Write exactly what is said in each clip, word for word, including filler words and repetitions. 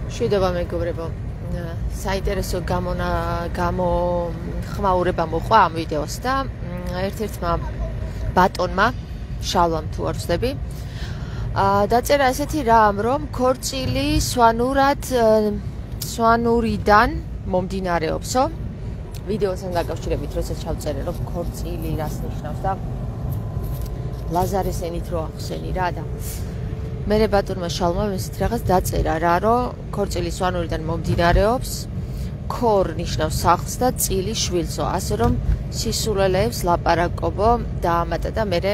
შვიდობა მეგობრებო, საინტერესო გამოხმაურება მოყვა ამ ვიდეოს და ერთ-ერთმა ბატონმა შალვამ თუ არ ვცდები დაწერა ესეთი რამ, რომ ქორწილი სვანურად სვანურიდან მომდინარეობსო. ვიდეოსთან დაკავშირებით როცა ჩავწერე, რომ ქორწილი რას ნიშნავს და ლაზარეს ენით რო ახსენი რა და მერე ბატონმა შალმა ესეთ რაღაც დაწერა რა, რომ ქორწილი სვანურიდან მომდინარეობს, ქორ ნიშნავს სახლს და წილი შვილსო, ასე რომ სისულელეებს ლაპარაკობო დაამატა და მერე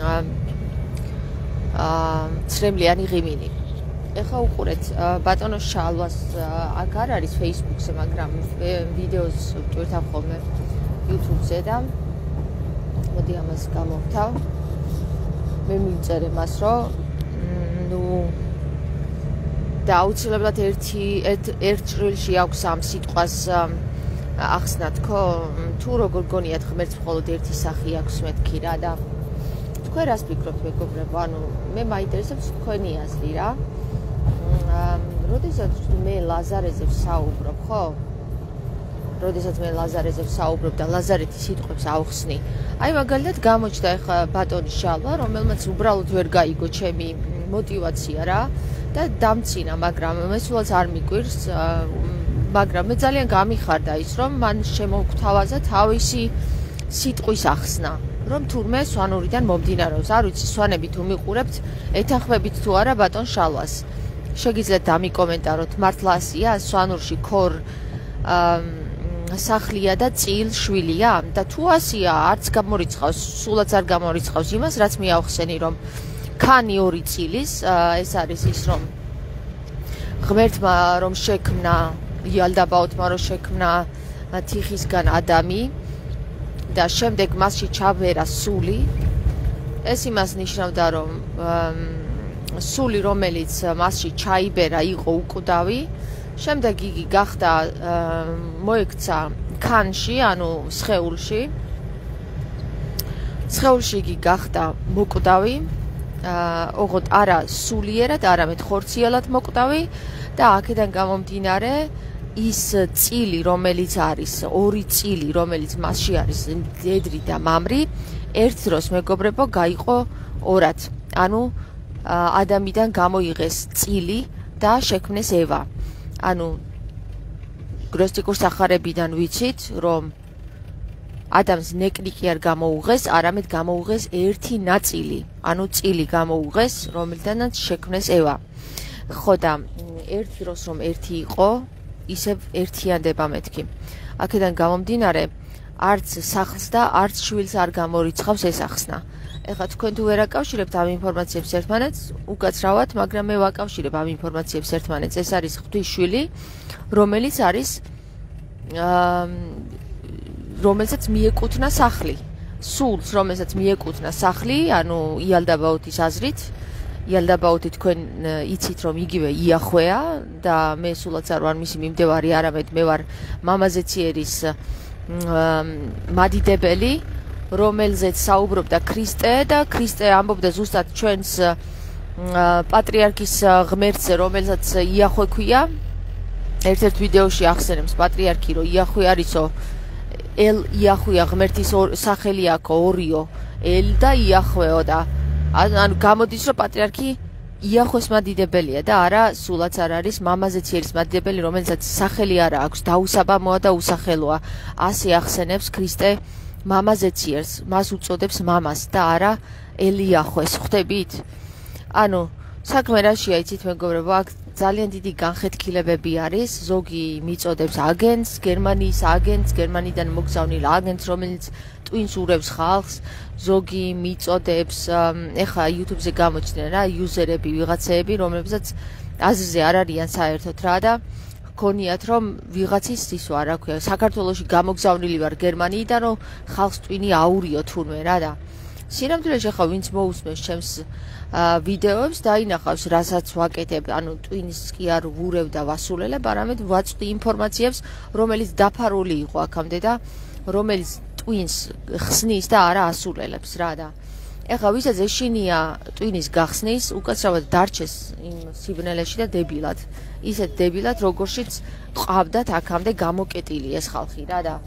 ცრემლიანი ღიმინი. ეხლა უყურეთ, ბატონო შალვას აქ არ არის Facebook-ზე, მაგრამ ვიდეოს ვტვირთავ ხოლმე YouTube-ზე და მოდი ამას გამოვთავ. მე მივწერე მას, რომ ნუ და აუცილებლად ერთი ერთ ჭრილში აქვს ამ სიტყვას ახსნა თქო, თუ როგორ გონიათ ღმერთს მხოლოდ ერთი სახე აქვს მეთქი რა და თქვენ რას ფიქრობთ მეგობრებო, ანუ მე მაინტერესებს თქვენი აზრი რა. როდესაც მე ლაზარეზე ვსაუბრობ, ხო? როდესაც მე ლაზარეზე ვსაუბრობ და ლაზარეთის სიტყვებს ავხსნი. აი მაგალითად გამოჩნდა ეხა ბატონის შალვა, რომელმაც უბრალოდ ვერ გაიგო ჩემი мотивация რა და დამცინა, მაგრამ მე სულაც არ მიკვირს, მაგრამ მე ძალიან გამიხარდა ის, რომ მან შემოგთავაზა თავისი სიტყვის ახსნა, რომ თურმე სვანურიდან მომდინარეობს. არ ვიცი, სვანები თუ მიყურებთ, ეთანხმებით თუ არა ბატონ შალვას. შეგიძლიათ დამიკომენტაროთ, მართლა ასია, სვანურში ქორ სახლია და წილ შვილია და თუ ასია, არც გამორიცხავს, სულაც არ გამორიცხავს იმას, რაც მე ავხსენი, რომ ქანი ორი წილის, ეს არის ის, რომ ღმერთმა რომ შექმნა, იალდაბაოთმა რომ შექმნა თიხისგან ადამი და შემდეგ მასში ჩაბერა სული, ეს იმას ნიშნავდა, რომ სული, რომელიც მასში ჩაიბერა, იყო უკვდავი, შემდეგ იგი გახდა მოექცა ქანში, ანუ სხეულში. სხეულში იგი გახდა მოკვდავი, ოღონდ არა სულიერად, არამედ ხორციელად მოკვდავი და აქედან გამომდინარე ის წილი, რომელიც არის, ორი წილი, რომელიც მასში არის, დედრი და მამრი, ერთ დროს მეგობრებო გაიყო ორად. ანუ ადამიდან გამოიღეს წილი და შექმნეს ევა. ანუ გნოსტიკურ სახარებიდან ვიცით, რომ ადამს ნეკლი კი არ გამოუღეს, არამედ გამოუღეს ერთი ნაწილი, ანუ წილი გამოუღეს, რომელთანაც შექმნეს ევა. ხო და ერთ დროს რომ ერთი იყო, ისევ ერთიანდება მეთქი. აქედან გამომდინარე, არც სახლს და არც შვილს არ გამორიცხავს ეს ახსნა. ეხლა თქვენ თუ ვერ აკავშირებთ ამ ინფორმაციებს ერთმანეთს, უკაცრავად, მაგრამ მე ვაკავშირებ ამ ინფორმაციებს ერთმანეთს. ეს არის ღვთისშვილი, რომელიც არის რომელსაც მიეკუთვნა სახლი. სულს, რომელსაც მიეკუთვნა სახლი, ანუ იალდაბაოთის აზრით, იალდაბაოთი თქვენ იცით, რომ იგივე იახვეა და მე სულაც არ ვარ მისი მიმდევარი, არამედ მე ვარ მამაზეციერის მადიდებელი, რომელზეც საუბრობდა ქრისტე და ქრისტე ამბობდა ზუსტად ჩვენს პატრიარქის ღმერთზე, რომელსაც იახვე ქვია. ერთ-ერთ ვიდეოში ახსენებს პატრიარქი, რომ იახვე არისო, ელ იახვეა, ღმერთის სახელი აქო ორიო, ელ და იახვეო და ანუ გამოდის, რომ პატრიარქი იახვეს მადიდებელია და არა სულაც არ არის მამაზეციერის მადიდებელი, რომელსაც სახელი არა აქვს, დაუსაბამოა და უსახელოა. ასე ახსენებს ქრისტე მამაზეციერს, მას უწოდებს მამას და არა ელიახვეს, ხვდებით? ანუ საქმე რაშია, იცით მეგობრებო, აქ ძალიან დიდი განხეთქილებები არის, ზოგი მიწოდებს აგენტს, გერმანიის აგენტს, გერმანიდან მოგზავნილ აგენტს, რომელიც ტვინს ურევს ხალხს, ზოგი მიწოდებს, ეხა YouTube-ზე გამოჩნდნენ რა, იუზერები, ვიღაცეები, რომლებსაც აზრზე არ არიან საერთოდ რა და გონიათ, რომ ვიღაცის ისო რა ქვია, საქართველოში გამოგზავნილი ვარ გერმანიიდან, რომ ხალხს ტვინი აურიო თურმე რა და სინამდვილეში ახლა ვინც მოусმენს ჩემს ვიდეოებს დაინახავს, რასაც ვაკეთებ, ანუ ტვინს კი არ ვურევ და ვასულელებ, არამედ ვაწვდი ინფორმაციებს, რომელიც დაფარული იყო აქამდე და რომელიც ტვინს ხსნის და არა ასულელებს რა და ეხლა ვისაც ეშინია ტვინის გახსნის, უკაცრავად დარჩეს იმ სიბნელეში და დებილად. ისეთ დებილად, როგორშიც ყავდათ აქამდე გამოკეტილი ეს ხალხი რა და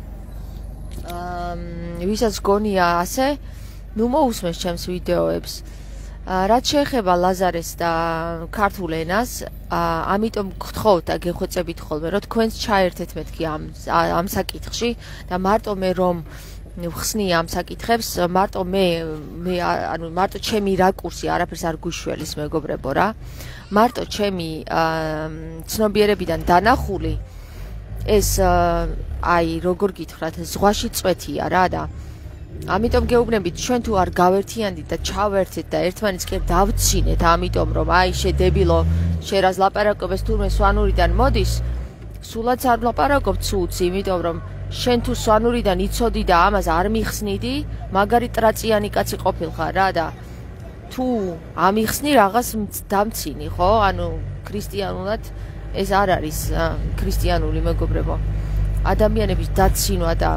აა ვისაც გონია ასე, ნუ მოусმენს ჩემს ვიდეოებს. რაც შეეხება ლაზარეს და ქართულ ენას, ამიტომ გთხოვთ და გეხვეწებით ხოლმე, რომ თქვენც ჩაერთეთ მეთქი ამ ამ საკითხში და მარტო მე რომ ხსნი ამ საკითხებს, მარტო მე მე ანუ მარტო ჩემი რაკურსი არაფერს არ გუშველის მეგობრებო რა. მარტო ჩემი ცნობიერებიდან დანახული ეს აი როგორ გითხრათ, ზღვაში წვეთია რა და ამიტომ გეუბნებით ჩვენ თუ არ გავერთიანდით და ჩავერთეთ და ერთმანეთს კი დავცინეთ, ამიტომ რომ აი შედებილო, შენ რას ლაპარაკობ ეს თურმე სვანურიდან მოდის, სულაც არ ლაპარაკობ ცუც, იმიტომ რომ შენ თუ სვანურიდან იცოდი და ამას არ მიხსნიდი, მაგარი ტრაწიანი კაცი ყოფილხარ რა და თუ ამიხსნი რაღაც დამცინი, ხო? ანუ ქრისტიანულად ეს არ არის ქრისტიანული მეგობრებო. ადამიანების დაცინვა და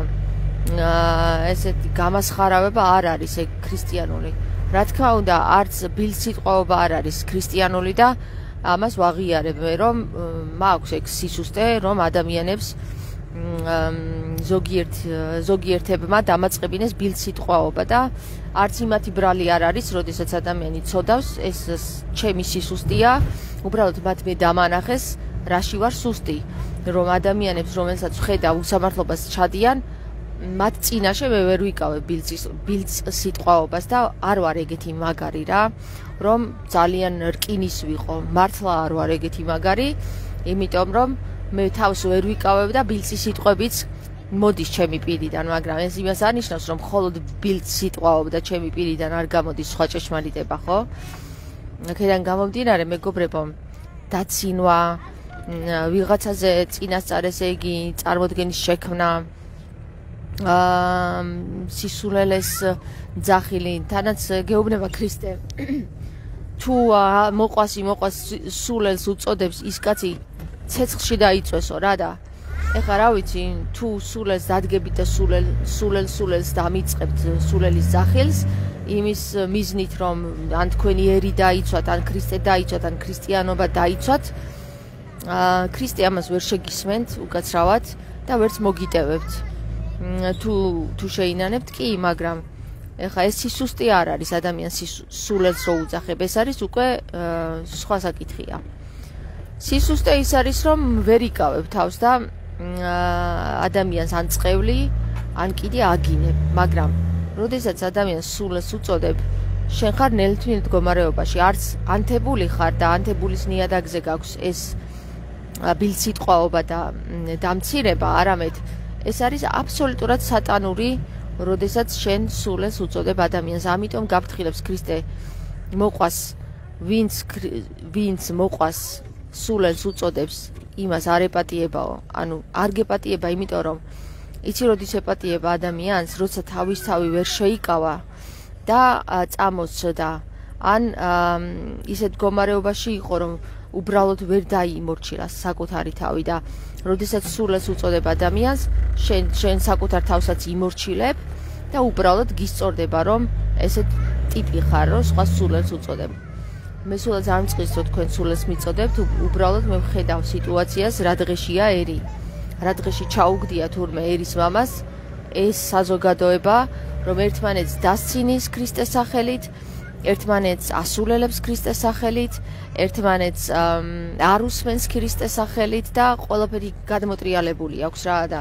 ესეთი გამასხარავება არ არის ეგ ქრისტიანული. რა თქმა უნდა, არც ბილსიტყვაობა არ არის ქრისტიანული და ამას ვაღიარებ მე, რომ მაქვს ეგ სისუსტე, რომ ადამიანებს ზოგიერთ ზოგიერთებმა დამაწყებინეს ბილსიტყვაობა და არც იმათი ბრალი არ არის, როდესაც ადამიანი ცოდავს, ეს ჩემი სისუსტია, უბრალოდ მათ მე დამანახეს, რაში ვარ სუსტი, რომ ადამიანებს, რომელსაც ხედავ უსამართლობას ჩადიან, მათ წინაშე მე ვერ ვიკავებ ბილწ სიტყვაობას და არ ვარ ეგეთი მაგარი რა, რომ ძალიან რკინის ვიყო, მართლა არ ვარ ეგეთი მაგარი, იმიტომ რომ მე თავს ვერ ვიკავებ და ბილწი სიტყვებიც მოდის ჩემი პირიდან, მაგრამ ეს იმას არ ნიშნავს, რომ მხოლოდ ბილწ სიტყვაობდა ჩემი პირიდან არ გამოდის სხვა ჭეშმარიტება, ხო? აქედან გამომდინარე, მეგობრებო, დაცინვა, ვიღაცაზე წინასწარ ესე იგი წარმოდგენის შექმნა, აა სისულელეს ძახილი, თანაც გეუბნება ქრისტე. თუ მოყვასი მოყვას სულელს უწოდებს ის კაცი ცეცხლში დაიწვესო რა და ეხლა რა ვიცი, თუ სულელს დადგებით და სულელ სულელ სულელს დამიწყებთ სულელის ძახილს, იმის მიზნით რომ ან თქვენი ერი დაიცვათ, ან ქრისტე დაიცვათ, ან ქრისტიანობა დაიცვათ, აა ქრისტე ამას ვერ შეგისმენთ უკაცრავად და ვერც მოგიტევებთ. თუ თუ შეინანებთ კი, მაგრამ ეხლა ეს სისუსტე არ არის ადამიანს სულელს რო უძახებ, ეს არის უკვე სხვა საკითხია. სისუსტე ის არის, რომ ვერ იკავებ თავს და ადამიანს ან წყევლი, ან კიდე აგინებ, მაგრამ როდესაც ადამიანს სულელს უწოდებ, შენ ხარ ნელთვინილ მდგომარეობაში, არც ანთებული ხარ და ანთებულის ნიადაგზე გაქვს ეს ბილსიტყვაობა და დამცირება, არამედ ეს არის აბსოლუტურად სატანური, როდესაც შენ სულელს უწოდებ ადამიანს. ამიტომ გაფრთხილებს ქრისტე მოყვას, ვინც ვინც მოყვას სულელს უწოდებს, იმას არ ეპატიებაო. ანუ არ გეპატიება, იმიტომ რომ იცი როდის ეპატიება ადამიანს, როცა თავისთავი ვერ შეიკავა და წამოსდა, ან ისეთ მდგომარეობაში იყო, რომ უბრალოდ ვერ დაიმორჩილას საკუთარი თავი და როდესაც სულელს უწოდებ ადამიანს, შენ შენ საკუთარ თავსაც იმორჩილებ და უბრალოდ გისწორდება, რომ ესეთ ტიპი ხარ, რომ სხვა სულელს უწოდებ. მე სულელს არ მწყის, რომ თქვენ სულელს მიწოდებთ, უბრალოდ მე ვხედავ სიტუაციას, რა დღეშია ერი. რა დღეში ჩაუგდია თურმე ერის მამას ეს საზოგადოება, რომ ერთმანეთს დასცინის ქრისტეს სახელით, ერთმანეთს ასულელებს ქრისტეს სახელით, ერთმანეთს არ უსმენს ქრისტეს სახელით და ყველაფერი გადმოტრიალებული აქვს რა და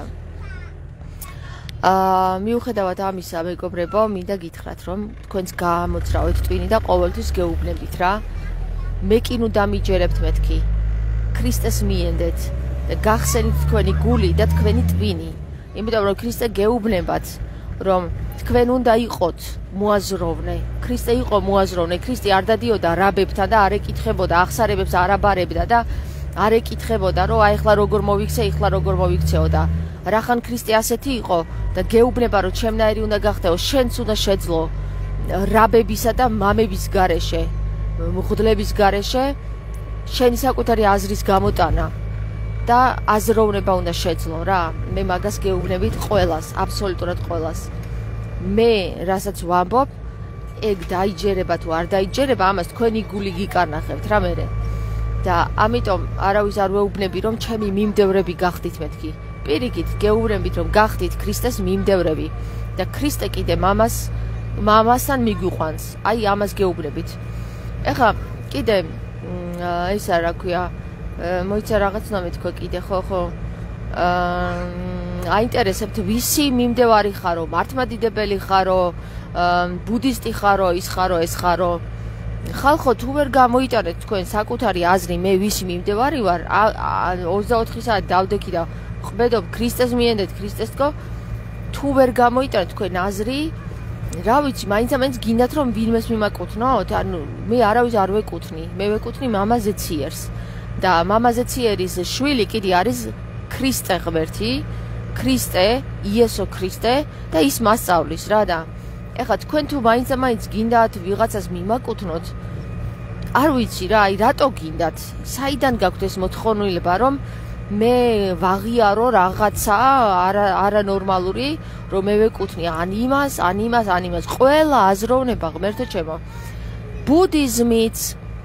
აა მიუხედავად ამისა, მეგობრებო, მინდა გითხრათ, რომ თქვენს გამოძრავეთ ტვინი და ყოველთვის გეუბნებით რა. მე კი ნუ დამიჯერებთ მეთქი. ქრისტეს მიენდეთ და გახსენით თქვენი გული და თქვენი ტვინი. იმიტომ რომ ქრისტე გეუბნებათ, რომ თქვენ უნდა იყოთ მოაზროვნე. ქრისტე იყო მოაზროვნე. ქრისტე არ დადიოდა რაბებთან და არ ეკითხებოდა აღსარებებს არ აბარებდა და არ ეკითხებოდა, რომ აი ახლა როგორ მოვიქცე, ახლა როგორ მოვიქცეო და რახან ქრისტე ასეთი იყო და გეუბნება, რომ ჩემნაირი უნდა გახდეო, შენც უნდა შეძლო რაბებისა და მამების გარეშე, მღვდლების გარეშე, შენი საკუთარი აზრის გამოტანა და აზროვნება უნდა შეძლო რა. მე მაგას გეუბნებით ყველას, აბსოლუტურად ყველას. მე, რასაც ვამბობ, ეგ დაიჯერება თუ არ დაიჯერება, ამას თქვენი გული გიკარნახებთ რა მერე. და ამიტომ არავის არ ვეუბნები რომ ჩემი მიმდევრები გახდით მეთქი. პირიქით გეუბნებით რომ გახდით ქრისტეს მიმდევრები და ქრისტე კიდე მამას მამასთან მიგვიყვანს. აი ამას გეუბნებით. ეხლა კიდე ესა რა ქვია, მოიცა რაღაც უნდა მეთქვა კიდე, ხო ხო. აა აინტერესებთ ვისი მიმდევარი ხარო, მართლმადიდებელი ხარო, ბუდისტი ხარო, ის ხარო, ეს ხარო. ხალხო თუ ვერ გამოიტანეთ თქვენ საკუთარი აზრი, მე ვისი მიმდევარი ვარ, ოცდაოთხი საათი დავდექი და ყვედობ ქრისტეს მიენდეთ, ქრისტეს თქო, თუ ვერ გამოიტანეთ თქვენ აზრი, რა ვიცი, მაინც ამაინც გინდათ რომ ვინმეს მიმაკუთვნოთ, ანუ მე არავის არ ვეკუთვნი, მე ვეკუთვნი მამაზე ციერს და მამაზე ციერის შვილი კიდე არის ქრისტე ღმერთი, ქრისტე, იესო ქრისტე და ის მასწავლის რა და ეხლა თქვენ თუ მაინც ამაინც გინდათ ვიღაცას მიმაკუთვნოთ, არ ვიცი რა, აი რატო გინდათ? საიდან გაქვთ ეს მოთხოვნილება რომ მე ვაღიარო რაღაცა არანორმალური, რომ მე ვეკუთვნი ან იმას, ან იმას, ან იმას. ყველა აზროვნება ღმერთო ჩემო. ბუდიზმიც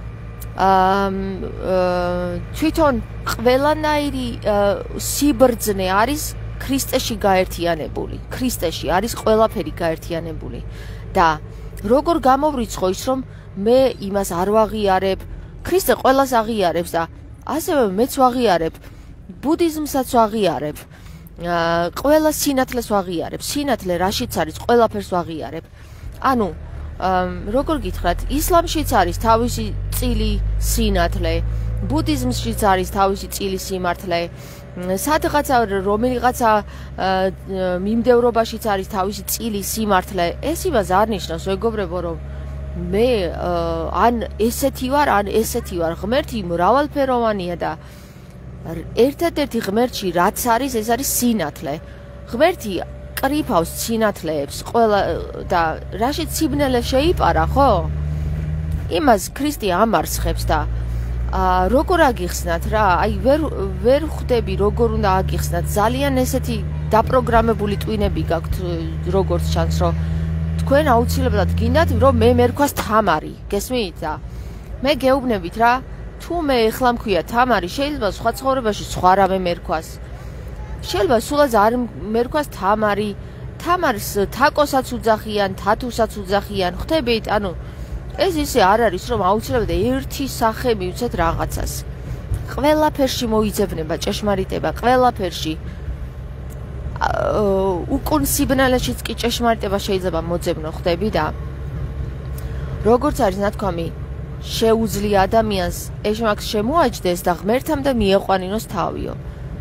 თვითონ ყველანაირი სიბრძნე არის ქრისტეში გაერთიანებული. ქრისტეში არის ყველაფერი გაერთიანებული. და როგორ გამოვრიცხო ის რომ მე იმას არ ვაღიარებ, ქრისტე ყველას აღიარებს და ასევე მეც ვაღიარებ, ბუდიზმსაც ვაღიარებ, ყველა სინათლეს ვაღიარებ, სინათლე რაშიც არის, ყველაფერს ვაღიარებ. ანუ როგორ გითხრათ, ისლამშიც არის თავისი წილი სინათლე, ბუდიზმშიც არის თავისი წილი სიმართლე, სადღაცა რომელიღაცა მიმდევრობაშიც არის თავისი წილი სიმართლე. ეს იმას არ ნიშნავს მეგობრებო რომ მე ან ესეთი ვარ, ან ესეთი ვარ. ღმერთი მრავალფეროვანია და ერთადერთი ღმერთში რაც არის, ეს არის სინათლე. ღმერთი კრიფავს სინათლეებს ყველა და რაშიც სიბნელე შეიპარა, ხო? იმას ქრისტე ამარცხებს და როგორ აგიხსნათ რა, აი ვერ ვერ ხვდები როგორ უნდა აგიხსნათ. ძალიან ესეთი დაპროგრამებული ტვინები გაქვთ, როგორც ჩანს, რომ თქვენ აუცილებლად გინდათ რომ მე მერქვას თამარი, გესმით და მე გეუბნებით რა, თუ მე ეხლა მქვია თამარი, შეიძლება სხვა ცხოვრებაში სხვა რამე მერქვას. შეიძლება სულაც არ მერქვას თამარი, თამარს თაკოსაც უძახიან, თათუსაც უძახიან, ხვდებით, ანუ ეს ისე არ არის რომ აუცილებლად ერთი სახე მივცეთ რაღაცას. ყველაფერში მოიძებნება ჭეშმარიტება, ყველაფერში. უკუნ სიბნელეშიც კი ჭეშმარიტება შეიძლება მოძებნო, ხვდები და როგორც არის ნათქვამი, შეუძლია ადამიანს ეშმაკს შემოაჯდეს და ღმერთამდე მიეყვანინოს თავიო.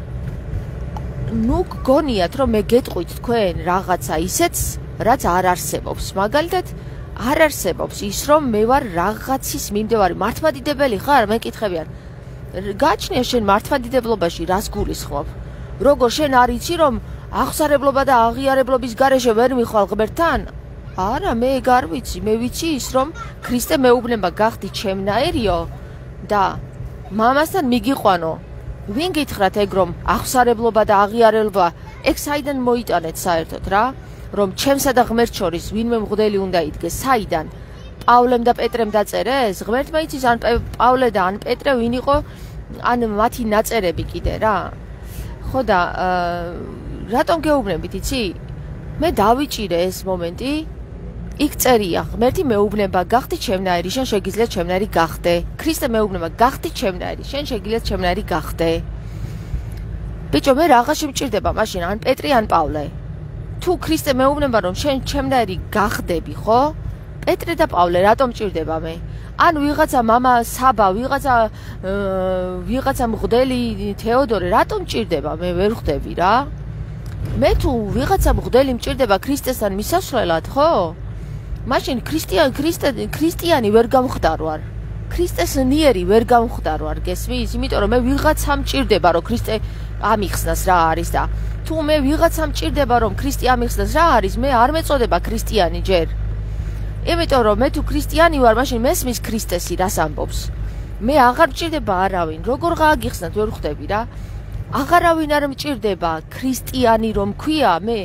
ნუ გგონიათ რომ მე გეტყვით თქვენ რაღაცა ისეთს, რაც არ არსებობს. მაგალითად არ არსებობს ის რომ მე ვარ რაღაცის მიმდევარი. მართლმადიდებელი ხარ? მე კითხებიან. გაჩნია შენ მართლმადიდებლობაში რას გულისხმობ? როგორ შენ არ იცი რომ აღსარებლობა და აღიარებლობის გარეშე ვერ მიხვალ ღმერთთან? არა, მე ეგ არ ვიცი. მე ვიცი ის რომ ქრისტე მეუბნება გახდი ჩემნაერიო და მამასთან მიგიყვანო. ვინ გითხრათ ეგ რომ აღსარებლობა და აღიარებლობა ეგ საიდან მოიტანეთ საერთოდ რა? რომ ჩემსა და ღმერთს შორის ვინმე მღვდელი უნდა იდგეს, საიდან? პავლემ და პეტრემ დაწერეს? ღმერთმა იცის ან პავლე და ან პეტრე ვინ იყო, ან მათი ნაწერები კიდე რა. ხო და რატომ გეუბნებით, იცი? მე დავიჭირე ეს მომენტი, იქ წერია, ღმერთი მეუბნება გახდი ჩემნაირი, შენ შეგიძლია ჩემნაირი გახდე. ქრისტე მეუბნება გახდი ჩემნაირი, შენ შეგიძლია ჩემნაირი გახდე. ბიჭო, მე რაღაცი მჭირდება მაშინ, ან პეტრი, ან პავლე. თუ ქრისტე მეუბნება რომ შენ ჩემნაირი გახდები, ხო? პეტრე და პავლე რატომ მჭირდება მე? ან ვიღაცა მამა საბა, ვიღაცა ვიღაცა მღვდელი თეოდორე რატომ მჭირდება? მე ვერ ხვდები რა. მე თუ ვიღაცა მღვდელი მჭირდება ქრისტესთან მისასვლელად, ხო? მაშინ ქრისტიან ქრისტე ქრისტიანი ვერ გამხდარ ვარ. ქრისტესნიერი ვერ გამხდარ ვარ, გესმის? იმიტომ რომ მე ვიღაცა მჭირდება რომ ქრისტე ამიხსნას რა არის და თუ მე ვიღაცა მჭირდება რომ ქრისტე ამიხსნას რა არის, მე არ მეწოდება ქრისტიანი ჯერ. იმიტომ რომ მე თუ ქრისტიანი ვარ, მაშინ მესმის ქრისტესი რას ამბობს. მე აღარ მჭირდება არავინ, როგორ გააგიხსნათ ვერ ხვდები რა. აღარავინ არ მჭირდება ქრისტიანი რომ ქვია, მე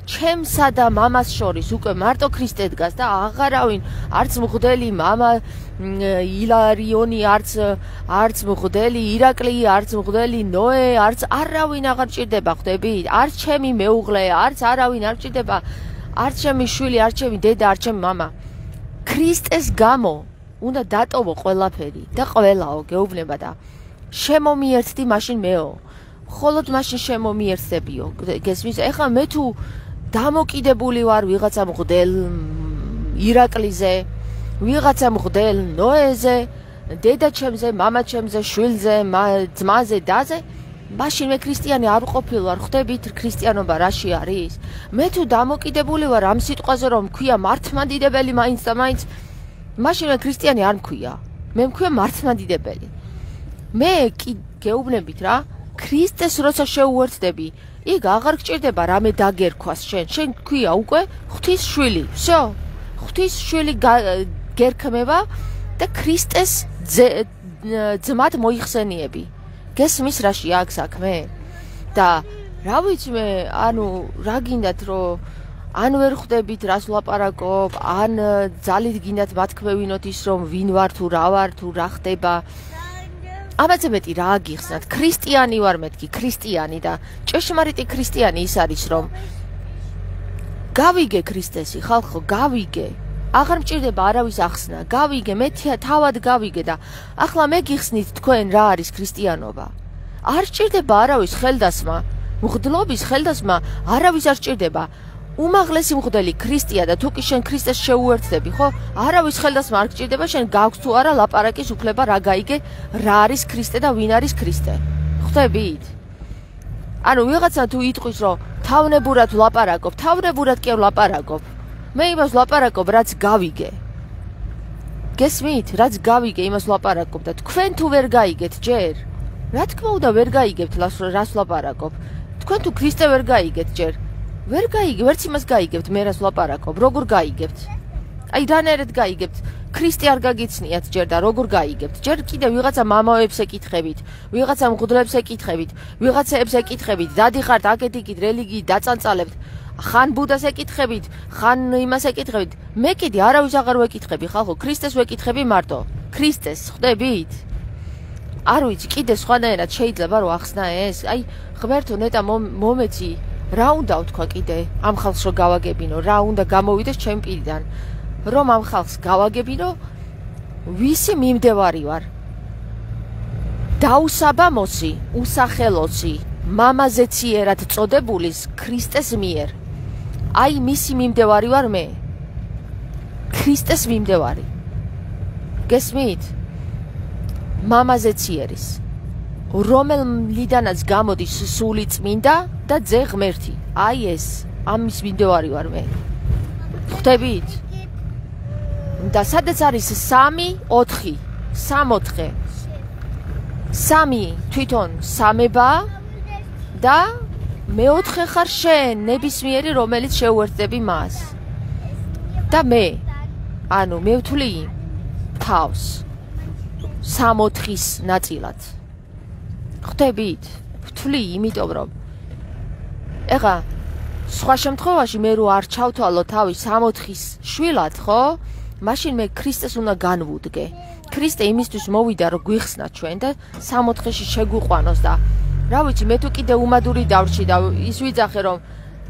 ჩემსა და მამას შორის უკვე მარტო ქრისტე დგას და აღარავინ არც მღვდელი მამა ილარიონი არც არც მღვდელი ირაკლი არც მღვდელი ნოე არც არავინ აღარ ჭირდება ხვდები არც ჩემი მეუღლე არც არავინ არ ჭირდება არც ჩემი შვილი არც ჩემი დედა არც ჩემი მამა ქრისტეს გამო უნდა დატოვო ყველაფერი და ყველაო გეუბნება და შემომიერთდი მაშინ მეო მხოლოდ მაშინ შემომიერთდებიო გესმის ეხლა მე თუ დამოკიდებული ვარ ვიღაცა მღვდელ ირაკლიზე ვიღაცა მღვდელ ნოეზე დედა ჩემზე მამა ჩემზე შვილზე ძმაზე დაზე მაშინ მე ქრისტიანი არ ყოფილ ვარ ხვდებით ქრისტიანობა რაში არის მე თუ დამოკიდებული ვარ ამ სიტყვაზე რომ მქვია მართლმადიდებელი მაინც და მაინც მაშინ მე ქრისტიანი არ მქვია მე მქვია მართლმადიდებელი მე კი გეუბნებით რა ქრისტეს როცა შეუერთდები იქ აღარ გჭირდება რამე დაგერქვას შენ შენ ქვია უკვე ღვთის შვილი всё ღვთის შვილი გერქმება და ქრისტეს ძმად მოიხსენიები გესმის რაში აქ საქმე და რა ვიცი მე ანუ რა გინდათ რომ ან ვერ ხვდებით რას ვლაპარაკობ ან ძალით გინდათ მათქმევინოთ ის რომ ვინ ვარ თუ რა ვარ თუ რა ხდება ამაზე მეტი რა გიხსნათ ქრისტიანი ვარ მეთქი ქრისტიანი და ჭეშმარიტი ქრისტიანი ის არის რომ გავიგე ქრისტესი ხალხო გავიგე აღარ მჭირდება არავის ახსნა გავიგე მე თავად გავიგე და ახლა მე გიხსნით თქვენ რა არის ქრისტიანობა არ სჭირდება არავის ხელდასმა მღვდლობის ხელდასმა არავის არ სჭირდება უმაღლესი მღვდელი ქრისტეა და თუ კი შენ ქრისტეს შეუერთდები ხო არავის ხელდასმა არ გჭირდება შენ გაქვს თუ არა ლაპარაკის უფლება რა გაიგე რა არის ქრისტე და ვინ არის ქრისტე ხვდებით ანუ ვიღაცა თუ იტყვის რომ თავნებურად ვლაპარაკობ თავნებურად კი ვლაპარაკობ მე იმას ვლაპარაკობ რაც გავიგე გესმით რაც გავიგე იმას ვლაპარაკობ და თქვენ თუ ვერ გაიგეთ ჯერ რა თქმა უნდა ვერ გაიგებთ რას ვლაპარაკობ თქვენ თუ ქრისტე ვერ გაიგეთ ჯერ ვერ გაიგე ვერც იმას გაიგებთ მე რას ვლაპარაკობ როგორ გაიგებთ აი დანერეთ გაიგებთ ქრისტე არ გაგიცნიათ ჯერ და როგორ გაიგებთ ჯერ კიდე ვიღაცა მამაებს ეკითხებით ვიღაცა მღვდლებს ეკითხებით ვიღაცებს ეკითხებით დადიხართ აქეთ იქით რელიგიით დაწანწალებთ ხან ბუდას ეკითხებით ხან იმას ეკითხებით მე კიდე არავის აღარ ვეკითხები ხალხო ქრისტეს ვეკითხები მარტო ქრისტეს ხვდებით არ ვიცი კიდე სხვანაირად შეიძლება რომ ახსნა ეს აი ღმერთო ნეტა მომეცი რა უნდა ვთქვა კიდე ამ ხალხს რომ გავაგებინო რა უნდა გამოვიდეს ჩემ პირიდან რომ ამ ხალხს გავაგებინო ვისი მიმდევარი ვარ დაუსაბამოსი უსახელოსი მამაზეციერად წოდებულის ქრისტეს მიერ აი მისი მიმდევარი ვარ მე ქრისტეს მიმდევარი გესმით მამაზეციერის რომელიდანაც გამოდის სული წმინდა და ძე ღმერთი აი ეს ამის მიმდევარი ვარ მე ხვდებით და სადაც არის სამი ოთხი სამოთხე სამი თვითონ სამება და მეოთხე ხარ შენ ნებისმიერი რომელიც შეუერთდები მას და მე ანუ მე ვთვლი თავს სამოთხის ნაწილად ხვდებით ვთვლი იმიტომ რომ ეხა სხვა შემთხვევაში მე რო არ ჩავთვალო თავი სამოთხის შვილად ხო მაშინ მე ქრისტეს უნდა განვუდგე ქრისტე იმისთვის მოვიდა რომ გვიხსნა ჩვენ და სამოთხეში შეგვიყვანოს და რა ვიცი მე თუ კიდე უმადური დავრჩი და ის ვიძახე რომ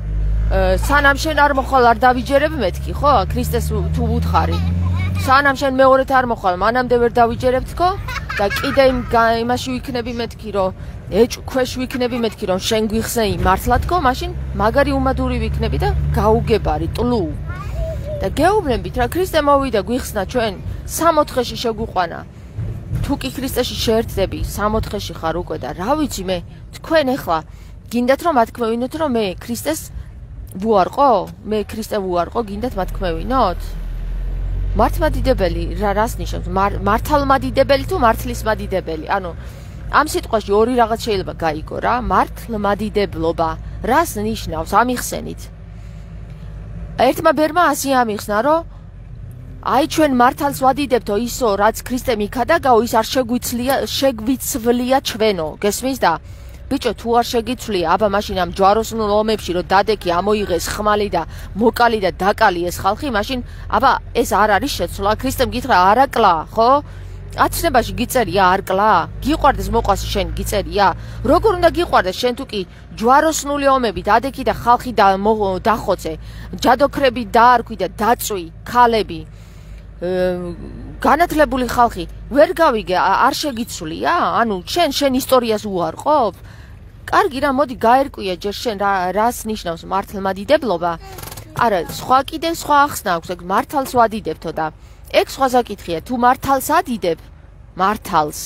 სანამ შენ არ მოხვალ არ დავიჯერებ მეთქი ხო ქრისტეს თუ უთხარი სანამ შენ მეორედ არ მოხვალ მანამდე ვერ დავიჯერებ თქო და კიდე იმაში ვიქნები მეთქი რომ ეჭ ქვეშ ვიქნები მეთქი რომ შენ გვიხსნე მართლა თქო მაშინ მაგარი უმადური ვიქნები და გაუგებარი ტლუ და გეუბნებით რა ქრისტე მოვიდა გვიხსნა ჩვენ სამოთხეში შეგვიყვანა თუ კი ქრისტეში შეერთდები სამოთხეში ხარ უკვე და რა ვიცი მე თქვენ ახლა გინდათ რომ მათქმევინოთ რომ მე ქრისტეს ვუარყო მე ქრისტე ვუარყო გინდათ მათქმევინოთ მართლმადიდებელი რა რას ნიშნავს მართლმადიდებელი თუ მართლისმადიდებელი ანუ ამ სიტყვაში ორი რაღაც შეიძლება გაიგო რა მართლმადიდებლობა რას ნიშნავს ამიხსენით ერთმა ბერმა ასე ამიხსნა რომ აი ჩვენ მართალს ვადიდებთო ისო რაც ქრისტე მიქადა გაო ის არ შეგვიცლია შეგვიცვლია ჩვენო გესმის და ბიჭო თუ არ შეგიცვლია აბა მაშინ ამ ჯვაროსნულ ომებში რომ დადექი ამოიღეს ხმალი და მოკალი და დაკალი ეს ხალხი მაშინ აბა ეს არ არის შეცვლა ქრისტემ გითხრა არაკლა ხო აცნებაში გიწერია არკლა გიყვარდეს მოყვას შენ გიწერია როგორ უნდა გიყვარდეს შენ თუ კი ჯვაროსნული ომები დადექი და ხალხი დახოცე ჯადოქრები დაარქვი და დაწვი ქალები განათლებული ხალხი ვერ გავიგე არ შეგიცვლია ანუ შენ შენ ისტორიას უარყოფ კარგი რა მოდი გაერკვია ჯერ შენ რას ნიშნავს მართლმადიდებლობა არა სხვა კიდე სხვა ახსნა აქვს ეგ მართალს ვადიდებთო და ეგ სხვა საკითხია თუ მართალს ადიდებ მართალს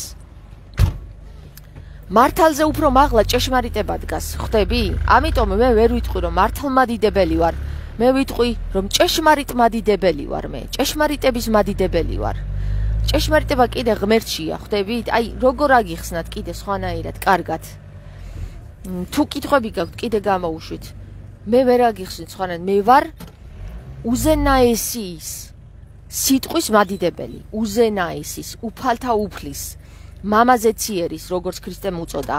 მართალზე უფრო მაღლა ჭეშმარიტება დგას ხვდები ამიტომ მე ვერ ვიტყვი რომ მართლმადიდებელი ვარ მე ვიტყვი რომ ჭეშმარიტ მადიდებელი ვარ მე ჭეშმარიტების მადიდებელი ვარ ჭეშმარიტება კიდე ღმერთშია ხვდებით აი როგორ აგიხსნათ კიდე სხვანაირად კარგად თუ კითხვები გაქვთ კიდე გამოუშვით მე ვერ აგიხსნით სხვანაირად მე ვარ უზენაესის სიტყვის მადიდებელი უზენაესის უფალთა უფლის მამაზე ციერის როგორც ქრისტემ უწოდა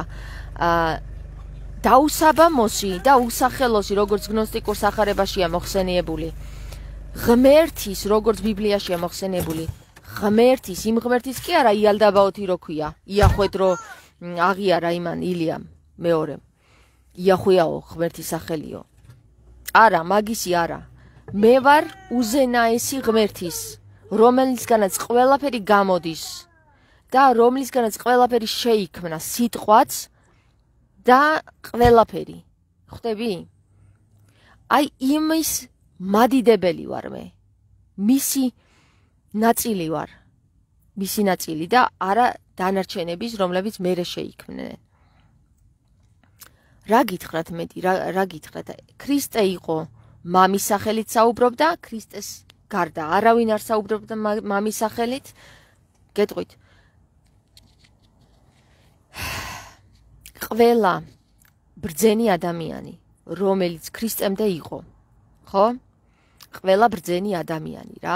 დაუსაბამოსი და უსახელოსი როგორც გნოსტიკურ სახარებაშია მოხსენიებული ღმერთის როგორც ბიბლიაშია მოხსენიებული ღმერთის იმ ღმერთის კი არა იალდაბაოთი რო ქვია იახვედ რო აღიარა იმან ილიამ მეორემ იახვიაო ღმერთის სახელიო არა მაგისი არა მე ვარ უზენაესი ღმერთის რომელისგანაც ყველაფერი გამოდის და რომლისგანაც ყველაფერი შეიქმნა სიტყვაც და ყველაფერი ხვდები აი იმის მადიდებელი ვარ მე მისი ნაწილი ვარ მისი ნაწილი და არა დანარჩენების რომლებიც მერე შეიქმნენ რა გითხრათ მეტი რა გითხრათ ქრისტე იყო მამის სახელით საუბრობდა ქრისტეს გარდა არავინ არ საუბრობდა მამის სახელით გეტყვით ყველა ბრძენი ადამიანი რომელიც ქრისტემდე იყო ხო ყველა ბრძენი ადამიანი რა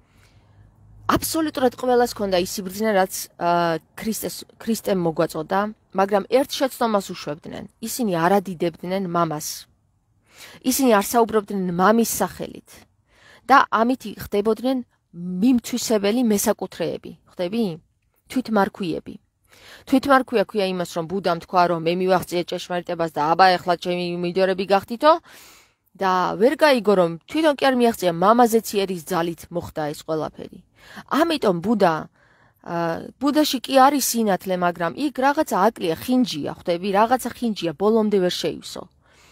აბსოლუტურად ყველას ჰქონდა ის სიბრძნე რაც ქრისტეს ქრისტემ მოგვაწოდა მაგრამ ერთ შეცდომას უშვებდნენ ისინი არ ადიდებდნენ მამას ისინი არ საუბრობდნენ მამის სახელით და ამით ხდებოდნენ მიმთვისებელი მესაკუთრეები ხდები თვითმარქვიები თვითმარქვია ქვია იმას რომ ბუდამ თქვა რომ მე მივახციე ჭეშმარიტებას და აბა ეხლა ჩემი მიდიორები გახდითო და ვერ გაიგო რომ თვითონ კი არ მიაღწია მამაზე ციერის ძალით მოხდა ეს ყველაფერი ამიტომ ბუდა ბუდაში კი არის სინათლე მაგრამ იქ რაღაცა აკლია ხინჯია ხვდები რაღაცა ხინჯია ბოლომდე ვერ შეივსო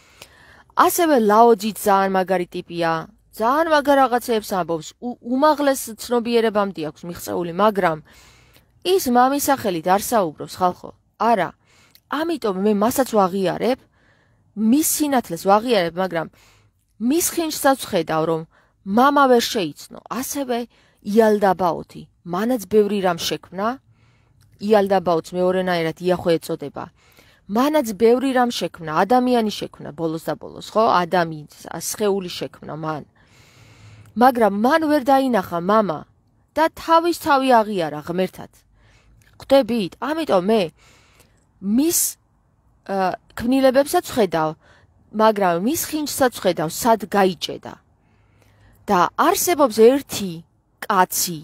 ასევე ლაოძიც ძალიან მაგარი ტიპია ძალიან მაგარ რაღაცებს ამბობს უმაღლეს ცნობიერებამდე აქვს მიღწეული მაგრამ ის მამის სახელით არ საუბრობს ხალხო არა ამიტომ მე მასაც ვაღიარებ მის სინათლეს ვაღიარებ მაგრამ მის ხინჯსაც ვხედავ რომ მამა ვერ შეიცნო ასევე იალდაბაოთი მანაც ბევრი რამ შექმნა იალდაბაოთს მეორენაირად იახვე ეწოდება მანაც ბევრი რამ შექმნა ადამიანი შექმნა ბოლოს და ბოლოს ხო ადამიანის სხეული შექმნა მან მაგრამ მან ვერ დაინახა მამა და თავის თავი აღიარა ღმერთად ხვდებით ამიტომ მე მის ქმნილებებსაც ვხედავ მაგრამ მის ხინჯსაც ვხედავ სად გაიჭედა და არსებობს ერთი კაცი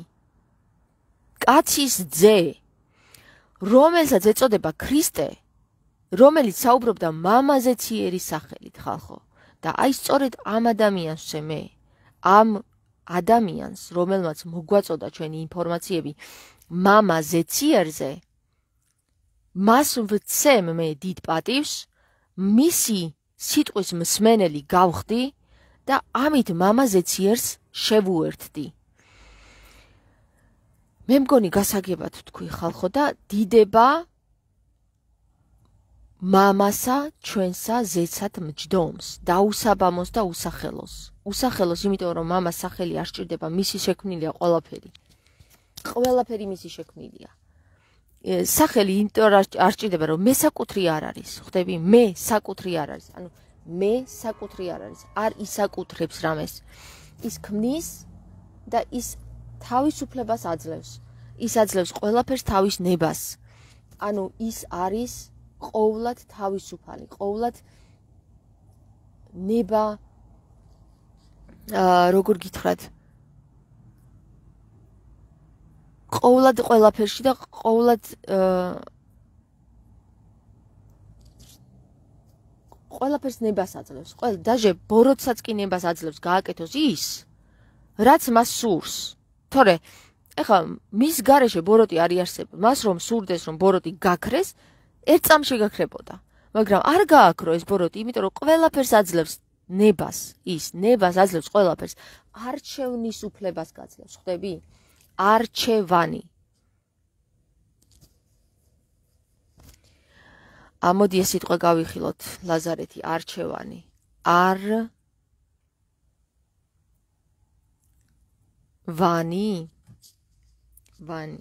კაცის ძე რომელსაც ეწოდება ქრისტე რომელიც საუბრობდა მამაზე ციერის სახელით ხალხო და აი სწორედ ამ ადამიანსვე მე ამ ადამიანს რომელმაც მოგვაწოდა ჩვენი ინფორმაციები მამაზე ციერზე მას ვცემ მე დიდ პატივს მისი სიტყვის მსმენელი გავხდი და ამით მამაზე ციერს შევუერთდი მე მგონი გასაგებად თქვი ხალხო და დიდება მამასა ჩვენსა ზეცად მჯდომს დაუსაბამოს და უსახელოს უსახელოს იმიტომ რომ მამას სახელი არ სჭირდება მისი შექმნილია ყველაფერი ყველაფერი მისი შექმნილია სახელი იმიტომ არ სჭირდება რომ მე საკუთრი არ არის ხვდები მე საკუთრი არ არის ანუ მე საკუთრი არ არის არ ისაკუთრებს რამეს ის ქმნის და ის თავისუფლებას აძლევს ის აძლევს ყველაფერს თავის ნებას ანუ ის არის ყოვლად თავისუფალი, ყოვლად ნება აა როგორ გითხრათ ყოვლად ყველაფერში და ყოვლად ყველაფერს ნებას აძლევს. ყველა დაჟე ბოროტსაც კი ნებას აძლევს გააკეთოს ის, რაც მას სურს. თორე ეხლა მის გარეშე ბოროტი არ იარსება. მას რომ სურდეს რომ ბოროტი გაქრეს, ერთ წამში გაქრებოდა. მაგრამ არ გააქრო ეს ბოროტი, იმიტომ რომ ყველაფერს აძლევს ნებას, ის ნებას აძლევს ყველაფერს. არჩევნის უფლებას გაძლევს, ხვდები? არჩევანი. ამოდი ეს სიტყვა გავიხილოთ, ლაზარეთი, არჩევანი. არ ვანი ვანი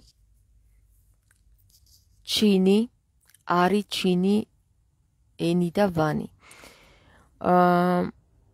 ჩინი არი ჩინი ენი და ვანი. აა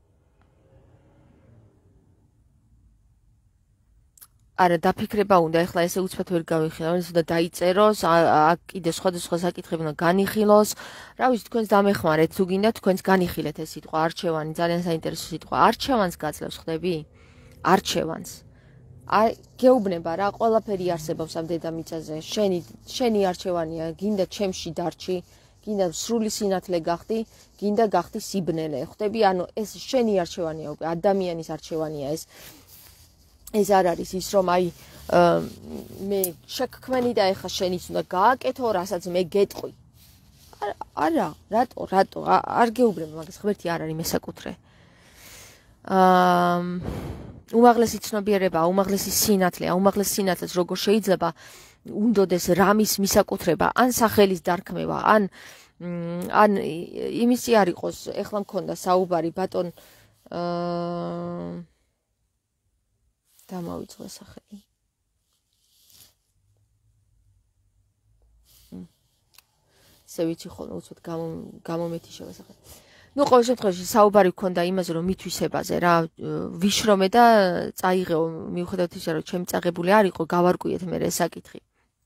არა დაფიქრება უნდა, ეხლა ესე უცბად ვერ გავიხილავ, ეს უნდა დაიწეროს, აქ კიდე სხვადასხვა საკითხები უნდა განიხილოს. რა ვიცი, თქვენს დამეხმარეთ, თუ გინდა თქვენს განიხილეთ ეს სიტყვა, არჩევანი, ძალიან საინტერესო სიტყვა. არჩევანს გაძლევს, ხვდები? არჩევანს. აი, გეუბნება რა, ყველაფერი არსებობს ამ დედამიწაზე. შენი, შენი არჩევანია, გინდა ჩემში დარჩი, გინდა სრული სინათლე გახდი, გინდა გახდი სიბნელე. ხვდები? ანუ ეს შენი არჩევანია უკვე, ადამიანის არჩევანია ეს. ეს არ არის ის რომ აი მე შეგქმენი და ეხა შენიც უნდა გააკეთო, რასაც მე გეტყვი. არა, რატო, რატო, არ გეუბნებ მაგას, ღმერთი არ არის მესაკუთრე. აა უმაღლესი ცნობიერება, უმაღლესი სინათლე, უმაღლესი სინათლეს როგორ შეიძლება უნდოდეს რამის მისაკუთრება, ან სახელის დარქმევა, ან ან იმისი არ იყოს, ეხლა მქონდა საუბარი ბატონ აა დამავიწყდა სახელი. ესე ვიცი ხოლმე უცბად გამომეთიშება სახელი. ნუ ყოველ შემთხვევაში საუბარი გქონდა იმაზე რომ მითვისებაზე რა ვიშრომე და წაიღეო მიუხედავად ისა რომ ჩემი წაღებული არ იყო გავარკვიეთ მე ეს საკითხი.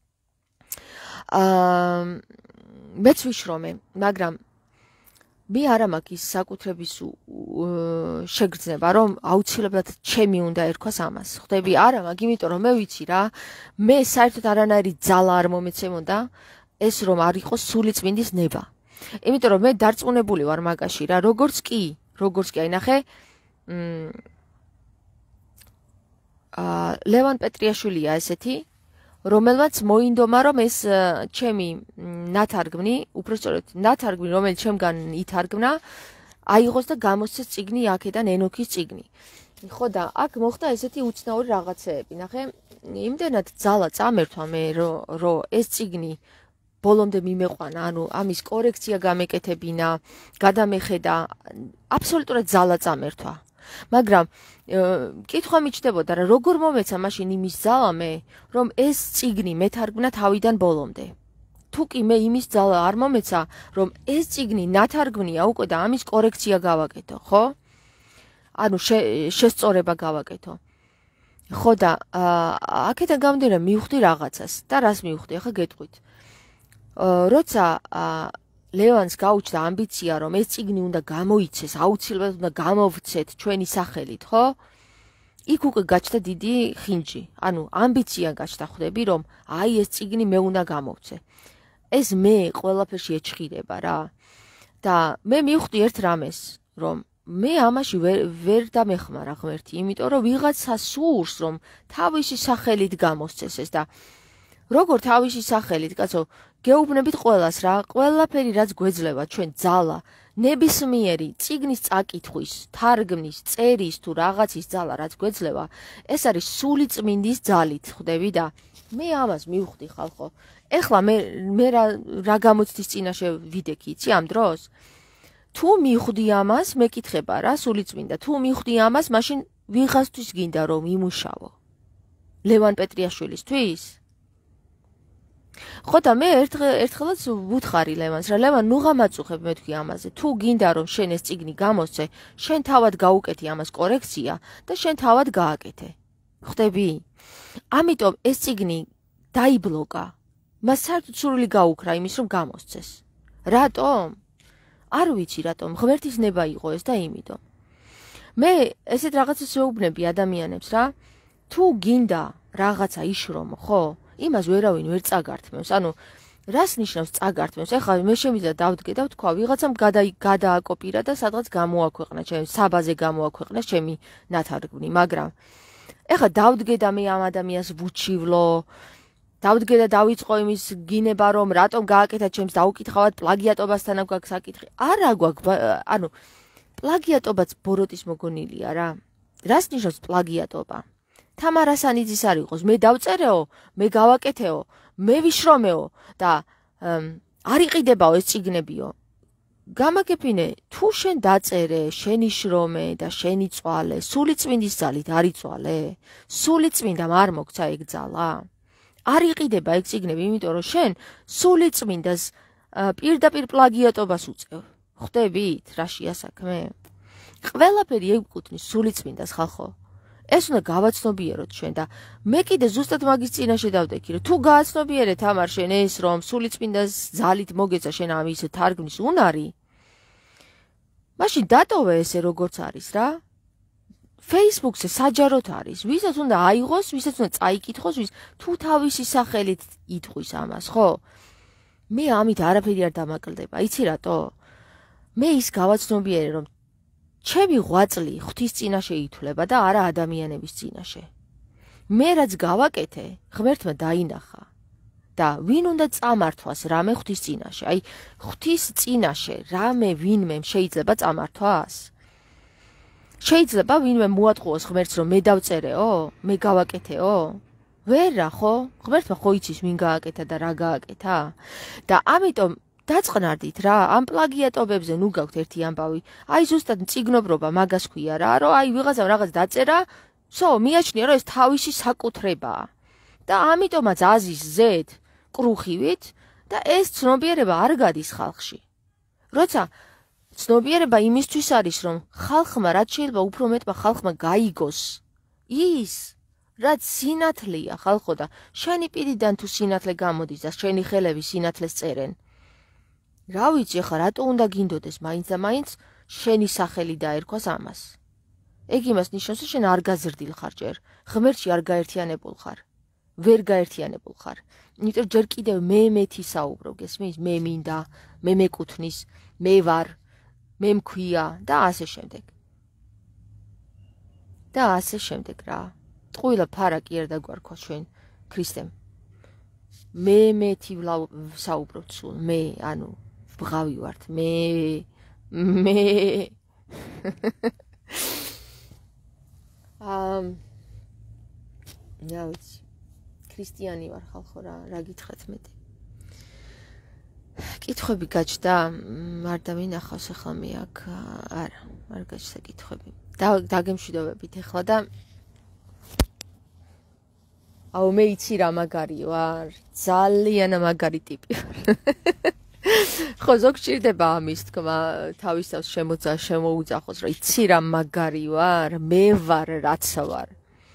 აა მეც ვიშრომე, მაგრამ მე არა მაქვს ის საკუთრების შეგრძნება, რომ აუცილებლად ჩემი უნდა ერქვას ამას. ხვდები? არა, მაგრამ იმიტომ რომ მე ვიცი რა, მე საერთოდ არანაირი ძალა არ მომეცემოდა ეს რომ არ იყოს სულიწმინდის ნება. იმიტომ რომ მე დარწმუნებული ვარ მაგაში რა, როგორც კი, როგორც კი, აი ნახე, აა ლევან პეტრიაშვილია ესეთი, რომელმაც მოინდომა რომ ეს ჩემი ნათარგმნი, უბრალოდ ნათარგმნი, რომელიც ჩემგან ითარგმნა, აიღოს და გამოსცეს წიგნი აქედან ენოქის წიგნი. ხო და აქ მოხდა ესეთი უცნაური რაღაცეები. ნახე, იმდენად ძალა წამერთვა მე რომ ეს წიგნი ბოლომდე მიმეყვანა, ანუ ამის კორექცია გამეკეთებინა, გადამეხედა, აბსოლუტურად ძალა წამერთვა. მაგრამ კითხვა მიჩნდებოდა რა, როგორ მომეცა მაშინ იმის ძალა მე, რომ ეს წიგნი მეთარგმნა თავიდან ბოლომდე. თუ კი მე იმის ძალა არ მომეცა, რომ ეს წიგნი ნათარგმნია უკვე და ამის კორექცია გავაკეთო, ხო? ანუ შესწორება გავაკეთო. ხო და აქედან გამომდინარე მივხვდი რაღაცას და რას მივხვდი, ახლა გეტყვით. როცა ლევანს გაუჩნდა ამბიცია, რომ ეს წიგნი უნდა გამოიცეს, აუცილებლად უნდა გამოვცეთ ჩვენი სახელით, ხო? იქ უკვე გაჩნდა დიდი ხინჯი. ანუ ამბიცია გაჩნდა, ხვდები, რომ აი ეს წიგნი მე უნდა გამოვცე. ეს მე ყველაფერში ეჭხირება რა. და მე მივხვდი ერთ რამეს, რომ მე ამაში ვერ ვერ დამეხმარა ღმერთი, იმიტომ რომ ვიღაცა სურს, რომ თავისი სახელით გამოსცეს ეს და როგორ თავისი სახელით, კაცო, გეუბნებით ყველას რა, ყველაფერი რაც გვეძლევა ჩვენ ძალა, ნებისმიერი წიგნის წაკითხვის, თარგმნის, წერის თუ რაღაცის ძალა რაც გვეძლევა, ეს არის სული წმინდის ძალით, ხვდები და მე ამას მივხვდი ხალხო. ეხლა მე მე რა რა გამოცდის წინაშე ვიდექი, იცი ამ დროს? თუ მივხვდი ამას, მეკითხება რა, სული წმინდა, თუ მივხვდი ამას, მაშინ ვიღასთვის გინდა რომ იმუშავო? ლევან პეტრიაშვილისთვის? ხო და მე ერთხელაც ვუთხარი ლევანს რა, ლევან ნუ გამაწუხებ მე თქვი ამაზე, თუ გინდა რომ შენ ეს წიგნი გამოსცე, შენ თავად გაუკეთე ამას კორექცია და შენ თავად გააკეთე. ხვდები? ამიტომ ეს წიგნი დაიბლოკა. მას საერთოდ სურვილი გაუქრა იმის რომ გამოსცეს. რატომ? არ ვიცი რატომ, ღმერთის ნება იყო ეს და იმითო. მე ესეთ რაღაცას ვეუბნები ადამიანებს რა, თუ გინდა რაღაცა იშრომო, ხო? იმას ვერავინ ვერ წაგართმევს. ანუ რას ნიშნავს წაგართმევს? ეხლა მე შემიძლია დავდგე და ვთქვა, ვიღაცამ გადააკოპირა და სადღაც გამოაქვეყნა, ჩემ საბაზე გამოაქვეყნა ჩემი ნათარგმნი, მაგრამ ეხლა დავდგე და მე ამ ადამიანს ვუჩივლო, დავდგე და დავიწყო იმის გინება, რომ რატომ გააკეთა ჩემს დაუკითხავად პლაგიატობასთან აქვს საკითხი. არა გვაქვს, ანუ პლაგიატობაც ბოროტის მოგონილია რა. რას ნიშნავს პლაგიატობა? თამარა სანიძის არ იყოს, მე დავწერეო, მე გავაკეთეო, მე ვიშრომეო და არ იყიდებაო ეს წიგნებიო. გამაგებინე, თუ შენ დაწერე, შენი შრომე და შენი წვალე, სული წმინდის ძალით არ იწვალე? სული წმინდამ არ მოგცა ეგ ძალა? არ იყიდება ეგ წიგნები, იმიტომ რომ შენ სული წმინდას პირდაპირ პლაგიატობას უწევ. ხვდებით, რაშია საქმე? ყველაფერი ეკუთვნის სული წმინდას ხალხო. ეს უნდა გავაცნობიეროთ ჩვენ და მე კიდე ზუსტად მაგის წინაშე დავდექი, რომ თუ გააცნობიერე თამარ შენ ეს, რომ სული წმინდას ძალით მოგეცა შენ ამ ის თარგმნის უნარი, მაშინ დატოვე ესე როგორც არის რა. Facebook-ზე საჯაროდ არის, ვისაც უნდა აიღოს, ვისაც უნდა წაიკითხოს, ვის თუ თავისი სახელით იტყვის ამას, ხო? მე ამით არაფერი არ დამაკლდება, იცი რატო? მე ის გავაცნობიერე, რომ ჩემი ღვაწლი ღვთის წინაშე ითვლება და არა ადამიანების წინაშე. მე რაც გავაკეთე, ღმერთმა დაინახა. და ვინ უნდა წამართვას რამე ღვთის წინაშე? აი, ღვთის წინაშე რამე ვინმე შეიძლება წამართვას? შეიძლება ვინმე მოატყუოს ღმერთს, რომ მე დავწერეო, მე გავაკეთეო? ვერა ხო? ღმერთმა ხო იცის ვინ გააკეთა და რა გააკეთა? და ამიტომ დაწყნარდით რა, ამ პლაგიატობებზე ნუ გაქვთ ერთი ამბავი. აი ზუსტად წიგნობრობა მაგას ქვია რა, რომ აი ვიღაცამ რაღაც დაწერა, სო, მიაჩნია რომ ეს თავისი საკუთრებაა. და ამიტომაც აზის ზედ კრუხივით და ეს ცნობიერება არ გადის ხალხში. როცა ცნობიერება იმისთვის არის, რომ ხალხმა რაც შეიძლება უფრო მეტმა ხალხმა გაიგოს ის, რაც სინათლეა ხალხო და შენი პირიდან თუ სინათლე გამოდის და შენი ხელები სინათლეს წერენ. რა ვიცი ხა რატო უნდა გინდოდეს მაინც და მაინც შენი სახელი დაერქვას ამას. ეგ იმას ნიშნავს, რომ შენ არ გაზრდილ ხარ ჯერ, ღმერთში არ გაერთიანებულ ხარ. ვერ გაერთიანებულ ხარ. იმიტომ ჯერ კიდევ მე მეთი საუბრო, გესმის? მე მინდა, მე მეკუთვნის, მე ვარ, მე მქვია და ასე შემდეგ. და ასე შემდეგ რა. ტყუილა ფარაკი არ დაგვარქვა ჩვენ ქრისტემ. მე მეთი საუბრობ სულ, მე, ანუ ბღავი ვართ, მე მე ამ ნაუც ქრისტიანი ვარ ხალხო რა, რა გითხრათ მეტი. კითხვები გაჩნდა, არ დამინახავს ახლა მე აქ, არა, არ გაჩნდა კითხვები. და დაგემშვიდობებით ახლა და აუ მე იცი რა მაგარი ვარ, ძალიან მაგარი ტიპი ვარ. ხო ზოგ ჭირდება ამის თქმა, თავის თავს შემოძა შემოუძახოს, რომ იცი რა მაგარი ვარ, მე ვარ რაც ვარ.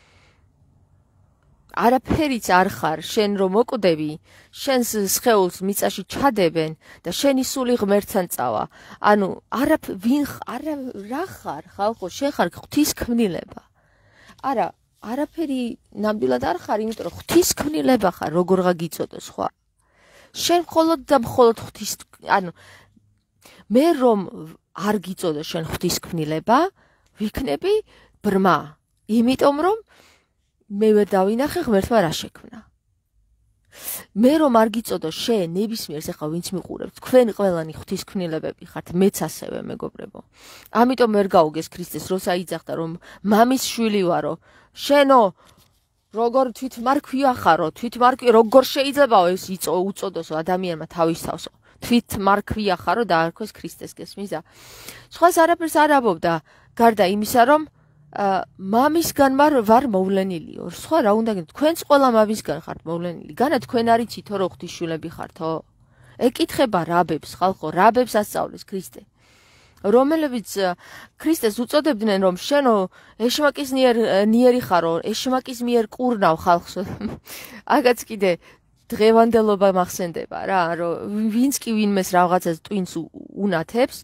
არაფერიც არ ხარ, შენ რომ მოკვდები, შენს სხეულს მიწაში ჩადებენ და შენი სული ღმერთთან წავა. ანუ არა ვინ არა რა ხარ, ხალხო, შენ ხარ ღვთის ქმნილება. არა, არაფერი ნამდვილად არ ხარ, იმიტომ რომ ღვთის ქმნილება ხარ, როგორღა გიწოდოს ხო? შენ მხოლოდ და მხოლოდ ღვთის, ანუ მე რომ არ გიწოდოს შენ ღვთის ქმნილება, ვიქნები ბრმა. იმიტომ რომ მე ვერ დავინახე ღმერთმა რა შექმნა. მე რომ არ გიწოდოს შენ ნებისმიერს ახლა ვინც მიყურებთ, თქვენ ყველანი ღვთის ქმნილებები ხართ, მეც ასევე მეგობრებო. ამიტომ ვერ გაუგეს ქრისტეს, როცა იძახდა რომ მამის შვილი ვარო, შენო როგორ თვითმარქვია ხარო, თვითმარქვია როგორ შეიძლებაო ეს უწოდოსო ადამიანმა თავის თავსო. თვითმარქვია ხარო და არქვეს ქრისტეს გესმის და სხვას არაფერს არ ამბობდა, გარდა იმისა რომ მამისგან ვარ მოვლენილიო. სხვა რა უნდა გინდ, თქვენც ყველა მამისგან ხართ მოვლენილი. განა თქვენ არიცითო რომ ღვთისშვილები ხართო? ეკითხება რაბებს ხალხო, რაბებს ასწავლეს ქრისტე. რომელებიც ქრისტეს უწოდებდნენ რომ შენო ეშმაკის ნიერი ხარო, ეშმაკის მიერ კურნავ ხალხს. აგაც კიდე დღევანდელობა მახსენდება რა, რომ ვინც კი ვინმეს რაღაცას ტვინს უნათებს,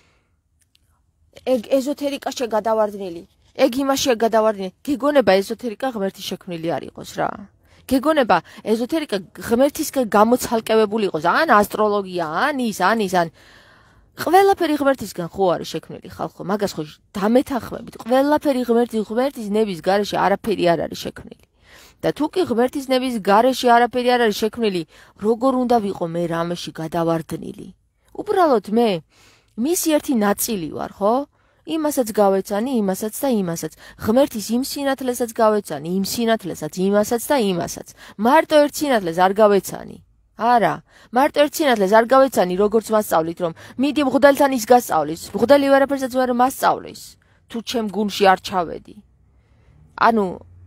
ეგ ეზოთერიკა შეგადავარდნილი. ეგ იმაშია გადავარდნილი. გეგონება ეზოთერიკა ღმერთის შექმნილი არ იყოს რა. გეგონება ეზოთერიკა ღმერთისგან გამოცალკევებული იყოს, ან ასტროლოგია, ან ის, ან ის, ან ყველაფერი ღმერთისგან ხო არის შექმნილი ხალხო, მაგას ხო დამეთანხმებით. ყველაფერი ღმერთის ღმერთის ნების გარეშე არაფერი არ არის შექმნილი. და თუ კი ღმერთის ნების გარეშე არაფერი არ არის შექმნილი, როგორ უნდა ვიყო მე რამეში გადავარდნილი? უბრალოდ მე მისი ერთი ნაწილი ვარ, ხო? იმასაც გავეცანი, იმასაც და იმასაც. ღმერთის იმ სინათლესაც გავეცანი, იმ სინათლესაც, იმასაც და იმასაც. მარტო ერთ სინათლეს არ გავეცანი. არა, მარტო ერთ სინათლეს არ გავეცანი, როგორც მასწავლით, რომ მიდი მღვდელთან ის გასწავლის. მღვდელი ვერაფერსაც ვერ მასწავლის, თუ ჩემ გუნში არ ჩავედი. ანუ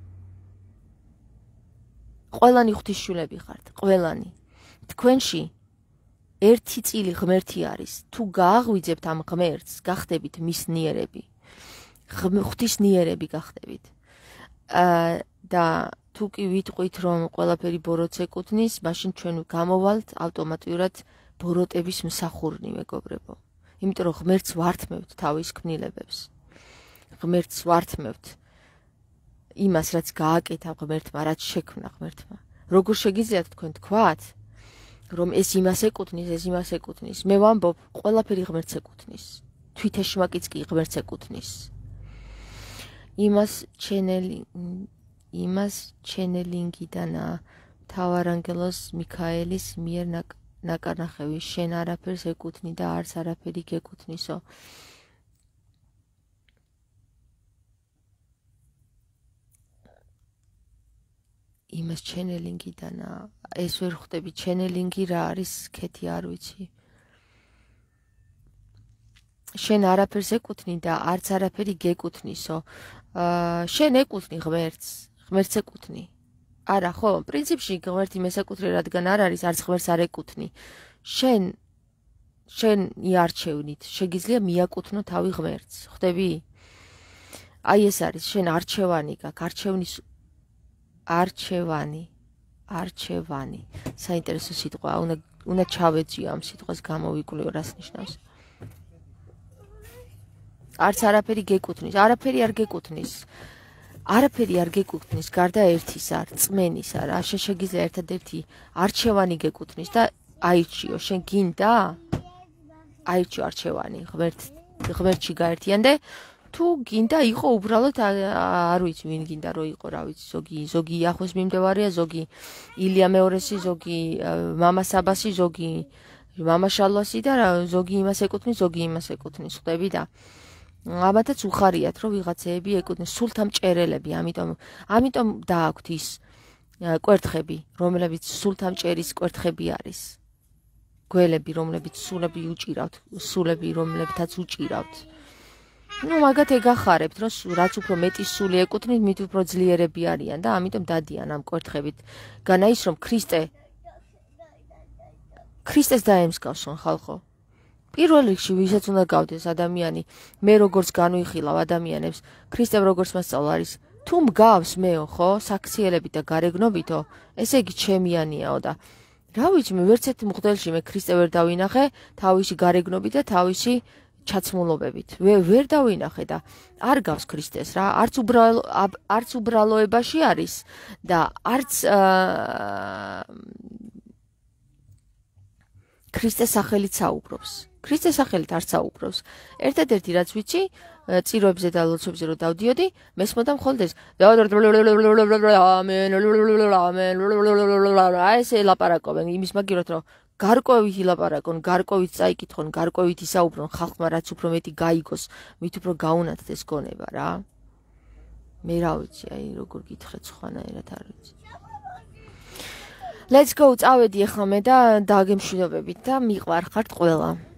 ყველანი ღვთისშვილები ხართ, ყველანი. თქვენში ერთი წილი ღმერთი არის. თუ გააღვიძებთ ამ ღმერთს, გახდებით მისნიერები. ღვთისნიერები გახდებით. აა და თუ კი ვიტყვით, რომ ყველაფერი ბოროტს ეკუთვნის, მაშინ ჩვენ გამოვალთ ავტომატურად ბოროტების მსახურნი, მეგობრებო. იმიტომ რომ ღმერთს ვართმევთ თავის ქმნილებებს. ღმერთს ვართმევთ იმას, რაც გააკეთა ღმერთმა, რაც შექმნა ღმერთმა. როგორ შეგიძლიათ თქვენ თქვათ, რომ ეს იმას ეკუთვნის, ეს იმას ეკუთვნის. მე ვამბობ, ყველაფერი ღმერთს ეკუთვნის. თვითეშმაკიც კი ღმერთს ეკუთვნის. იმას ჩენელი იმას ჩენელინგიდან მთავარანგელოს მიქაელის მიერ ნაკარნახევი შენ არაფერს ეკუთვნი და არც არაფერი გეკუთვნისო. იმას ჩენელინგიდან ეს ვერ ხვდები, ჩენელინგი რა არის, ქეთი არ ვიცი. შენ არაფერს ეკუთვნი და არც არაფერი გეკუთვნისო. შენ ეკუთვნი ღმერთს, ღმერთს ეკუთვნი. არა, ხო, პრინციპში ღმერთი მეს ეკუთვნი, რადგან არ არის, არც ღმერთს არ ეკუთვნი. შენ შენ იარჩევნით, შეგიძლია მიაკუთვნო თავი ღმერთს, ხვდები? აი ეს არის, შენ არჩევანი გაქვს, არჩევნის არჩევანი, არჩევანი. საინტერესო სიტყვა, უნდა უნდა ჩავეძიო ამ სიტყვას, გამოვიკვლევ რას ნიშნავს. არც არაფერი გეკუთვნის, არაფერი არ გეკუთვნის. არაფერი არ გეკუთვნის, გარდა ერთისა, რწმენისა, რა შეგიძლია ერთადერთი არჩევანი გეკუთვნის და აირჩიო, შენ გინდა? აირჩიო არჩევანი, ღმერთ ღმერთში გაერთიანდე. თუ გინდა იყო უბრალოდ არ ვიცი ვინ გინდა რომ იყო, რა ვიცი, ზოგი ზოგი იახვეს მიმდევარია, ზოგი ილია მეორესი, ზოგი მამა საბასი, ზოგი მამა შალვასი და ზოგი იმას ეკუთვნის, ზოგი იმას ეკუთვნის, ხვდები და ამათაც უხარიათ რომ ვიღაცეები ეკუთვნის სულთამჭერელები, ამიტომ ამიტომ დააქვთ ის კვერთხები, რომლებიც სულთამჭერის კვერთხები არის. გველები, რომლებიც სულები უჭირავთ, სულები, რომლებთაც უჭირავთ. ნუ მაგათ ეგახარებთ, რომ რაც უფრო მეტი სული ეკუთვნით, მით უფრო ძლიერები არიან და ამიტომ დადიან ამ კვერთხებით. განა ის რომ ქრისტე ქრისტეს დაემსგავსონ ხალხო. პირველ რიგში ვისაც უნდა გავდეს ადამიანი, მე როგორც განვიხილავ ადამიანებს, ქრისტემ როგორც მასწავლა არის, თუ მგავს მეო, ხო, საქციელებით და გარეგნობითო, ესე იგი ჩემიანიაო და რა ვიცი, მე ვერც ერთ მღვდელში მე ქრისტე ვერ დავინახე თავისი გარეგნობით და თავისი ჩაცმულობებით. ვერ დავინახე და არ გავს ქრისტეს რა, არც უბრალო არც უბრალოებაში არის და არც ქრისტეს სახელით საუბრობს. ქრისტეს სახელით არ საუბრობს. ერთადერთი რაც ვიცი, წიროებზე და ლოცვებზე რომ დავდიოდი, მესმოდა მხოლოდ ეს. ამენ. აი ეს ელაპარაკობენ იმის მაგიროთ რომ გარკვევით ილაპარაკონ, გარკვევით წაიკითხონ, გარკვევით ისაუბრონ ხალხმა, რაც უფრო მეტი გაიგოს, მით უფრო გაუნათთ ეს გონება რა. მე რა ვიცი, აი როგორ გითხრათ სხვანაირად არ ვიცი. Let's go, წავედი ახლა მე და დაგემშვიდობებით და მიყვარხართ ყველა.